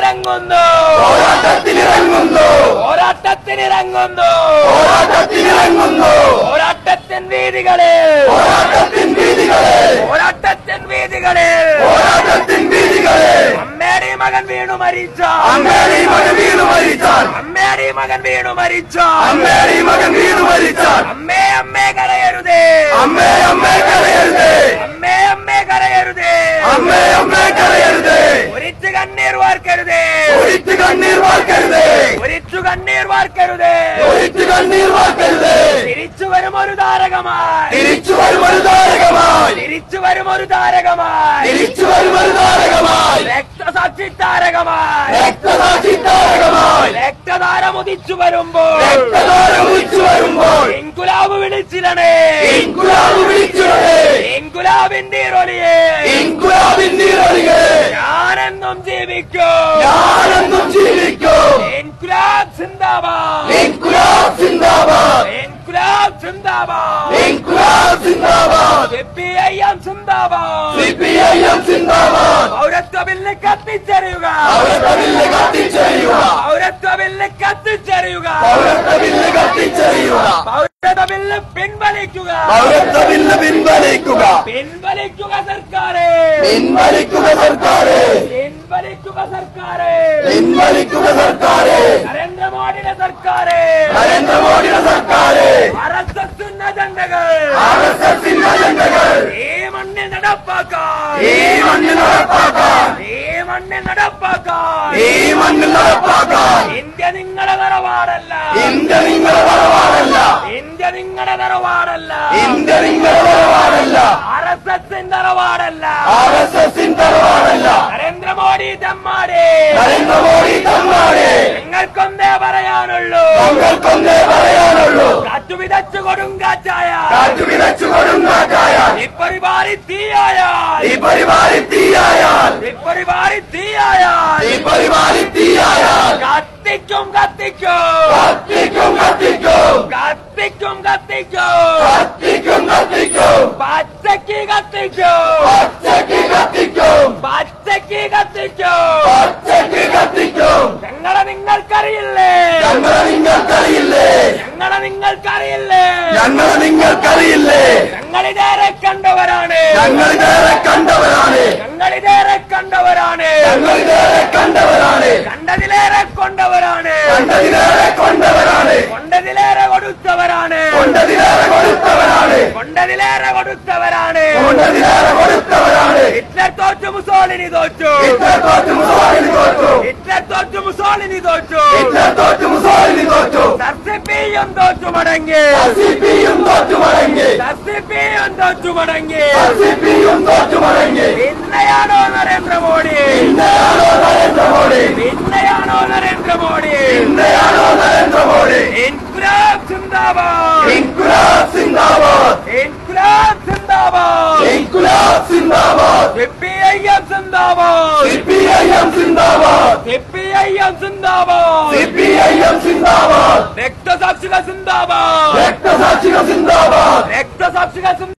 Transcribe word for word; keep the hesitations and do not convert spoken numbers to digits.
പോരാട്ടത്തിനിറങ്ങുന്നു പോരാട്ടത്തിനിറങ്ങുന്നു പോരാട്ടത്തിനിറങ്ങുന്നു പോരാട്ടത്തിനിറങ്ങുന്നു പോരാട്ടത്തിൻ വീതികളിൽ പോരാട്ടത്തിൻ വീതികളിൽ പോരാട്ടത്തിൻ വീതികളിൽ പോരാട്ടത്തിൻ വീതികളിൽ അമ്മേടി മകൻ വീണു മരിച്ച അമ്മേടി മകൻ വീണു മരിച്ചാൽ അമ്മേടി മകൻ വീണു മരിച്ച അമ്മേടി മകൻ വീണു മരിച്ചാൽ അമ്മേ അമ്മേ കരയരുതേ അമ്മേ അമ്മേ കരയരുതേ അമ്മേ അമ്മേ കരയരുതേ അമ്മേ അമ്മേ കരയരുതേ ഒരിച്ചു കണ്ണീർ വാർക്കരുതേ ഒരിച്ചു കണ്ണീർ വാർക്കരുതേ ഒരിച്ചു കണ്ണീർ വാർക്കരുതേ ഒരിച്ചു കണ്ണീർ വാർക്കരുതേ തിരിച്ചു വരും ഒരു താരകമായി തിരിച്ചു വരും ഒരു താരകമായി തിരിച്ചു വരും ഒരു താരകമായി തിരിച്ചു വരും ഒരു താരകമായി രക്തസാക്ഷി താരകമായി രക്തസാക്ഷി താരകമായി രക്തധാരം ഉദിച്ചു വരുമ്പോൾ രക്തധാരം ഉദിച്ചു വരുമ്പോൾ ഇൻകുലാബ് വിളിച്ചിടണേ ഇൻകുലാബ് വിളിച്ചിടണേ ഇൻകുലാബിന്റെ ഒളിയെ ഇൻകുലാബിന്റെ ഒളിയെ ഞാനെന്നും ജീവിക്കും ഞാനെന്നും ജീവിക്കും ഇൻകുലാബ് സിന്ദാബാദ് ഇൻകുലാബ് സിന്ദാബാദ് ഇൻകുലാബ് സിന്ദാബാദ് ഇൻകുലാബ് സിന്ദാബാദ് സിപിഐഎം സിന്ദാബാദ് സിപിഐഎം സിന്ദാബാദ് പൗരത്വ ബില്ല് കത്തിച്ചെറിയുക പൗരത്വ ബില്ല് കത്തിച്ചെറിയുക പൗരത്വ ബില്ല് കത്തിച്ചെറിയുക പൗരത്വ ബില്ല് കത്തിച്ചെറിയുക പൗരത്വ ബില്ല് പിൻവലിക്കുക പൗരത്വ ബില്ല് പിൻവലിക്കുക പിൻവലിക്കുക സർക്കാരെ പിൻവലിക്കുക സർക്കാരെ പിൻവലിക്കുക സർക്കാരെ പിൻവലിക്കുക സർക്കാരെ നരേന്ദ്രമോദിയുടെ സർക്കാരെ നരേന്ദ്രമോദിയുടെ സർക്കാരെ ആർ എസ് എസിന്റെ അജണ്ടകൾ ആർ എസ് എസിന്റെ അജണ്ടകൾ ഈ മണ്ണിൽ നടപ്പാക്കാൻ ഈ മണ്ണിൽ നടപ്പാക്കാൻ ഈ മണ്ണിൽ നടപ്പാക്കാൻ ഈ മണ്ണിൽ നടപ്പാക്കാൻ ഇന്ത്യ നിങ്ങളുടെ നിറവാടല്ല ഇന്ത്യ നിങ്ങളുടെ നിലപാടല്ല ഇന്ത്യ നിങ്ങളുടെ നിറവാടല്ല ഇന്ത്യ നിങ്ങളുടെ നിലപാടല്ല ആർ എസ് എസിന്റെ നിറവാടല്ല ആർ എസ് എസിന്റെ നിലപാടല്ല നരേന്ദ്രമോദി തെമ്മാടി നരേന്ദ്രമോദി തമ്മാടി ഞങ്ങൾക്കൊന്നേ പറയാനുള്ളൂ ഞങ്ങൾക്കൊന്നേ പറയാനുള്ളൂ കാറ്റു വിതച്ചു കൊടുങ്കാറ്റായ കാറ്റു വിതച്ചു കൊടുങ്കാറ്റായ ഇപ്പൊരിപാറി തീയായാൽ ഈ പരിപാടി തീയായാൽ ഇപ്പൊരിപാറി തീയായാൽ ഈ പരിപാടി തീയായാൽ കത്തിക്കും കത്തിക്കും കത്തിക്കും കത്തിക്കും കത്തിക്കും കത്തിക്കും കത്തിക്കും കത്തിക്കും പച്ചക്ക് കത്തിക്കും പച്ചക്ക് കത്തിക്കും പച്ചക്ക് കത്തിക്കും പച്ചക്ക് കത്തിക്കും ഞങ്ങളെ നിങ്ങൾക്കറിയില്ലേ ഞങ്ങളെ നിങ്ങൾക്കറിയില്ലേ ഞങ്ങളെ നിങ്ങൾക്കറിയില്ലേ ഞങ്ങളെ നിങ്ങൾക്കറിയില്ലേ ഞങ്ങളിതേറെ കണ്ടവരാണ് ഞങ്ങളിതേറെ കണ്ടവരാണ് ഞങ്ങളിതേറെ കണ്ടവരാണ് ഞങ്ങളിതേറെ കണ്ടവരാണ് കണ്ടതിലേറെ കൊണ്ടവരാണ് കണ്ടതിലേറെ കൊണ്ടവരാണ് കൊണ്ടതിലേറെ കൊടുത്തവരാണ് കൊണ്ടതിലേറെ കൊടുത്തവരാണ് കൊണ്ടതിലേറെ കൊടുത്തവരാണ് കൊണ്ടതിലേറെ കൊടുത്തവരാണ് ഹിറ്റ്ലർ തോറ്റു മുസോളിനി തോറ്റു ഹിറ്റ്ലർ തോറ്റു മുസോളിനി തോറ്റു ഹിറ്റ്ലർ തോറ്റു മുസോളിനി തോറ്റു ഹിറ്റ്ലർ തോറ്റു മുസോളിനി തോറ്റു സർസിപ്പിയും തോറ്റു മടങ്ങി സർസിപ്പിയും തോറ്റു മടങ്ങി സർസിപ്പിയും തോറ്റു മടങ്ങി സർസിപ്പിയും തോറ്റു മടങ്ങി പിന്നെയാണോ നരേന്ദ്രമോദി പിന്നെയാണോ നരേന്ദ്രമോദി പിന്നെയാണോ നരേന്ദ്രമോദി പിന്നെയാണോ നരേന്ദ്രമോദി ഇൻകുലാബ് സിന്ദാബാദ് ഇൻകുലാബ് സിന്ദാബാദ് ഇൻകുലാബ് സിന്ദാബാദ് ഇൻകുലാബ് സിന്ദാബാദ് സിപിഐഎം സിന്ദാബാദ് സിപിഐഎം സിന്ദാബാദ് സിപിഐഎം സിന്ദാബാദ് സിപിഐഎം സിന്ദാബാദ് രക്തസാക്ഷികൾ സിന്ദാബാദ് രക്തസാക്ഷികൾ സിന്ദാബാദ് രക്തസാക്ഷികൾ